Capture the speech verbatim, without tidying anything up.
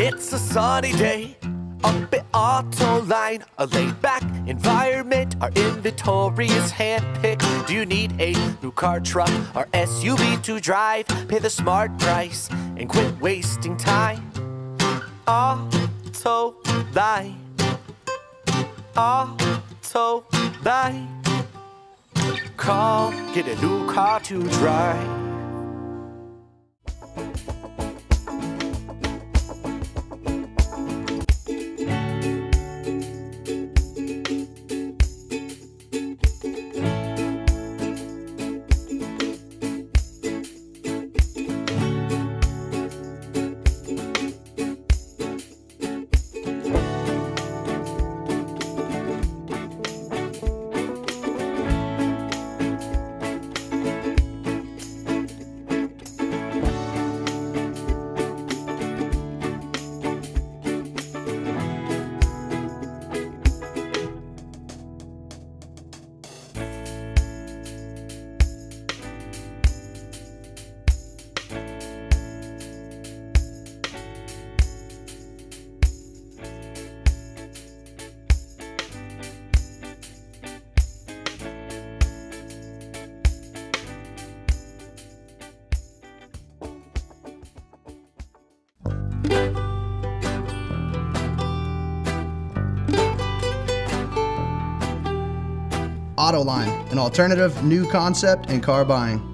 It's a sunny day up at Autoline, a laid-back environment. Our inventory is hand-picked. Do you need a new car, truck, or S U V to drive? Pay the smart price and quit wasting time. Autoline, Autoline. Call, get a new car to drive. Autoline, an alternative new concept in car buying.